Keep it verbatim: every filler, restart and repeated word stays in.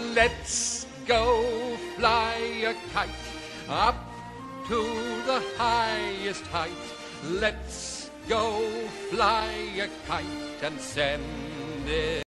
Let's go fly a kite up to the highest height. Let's go fly a kite and send it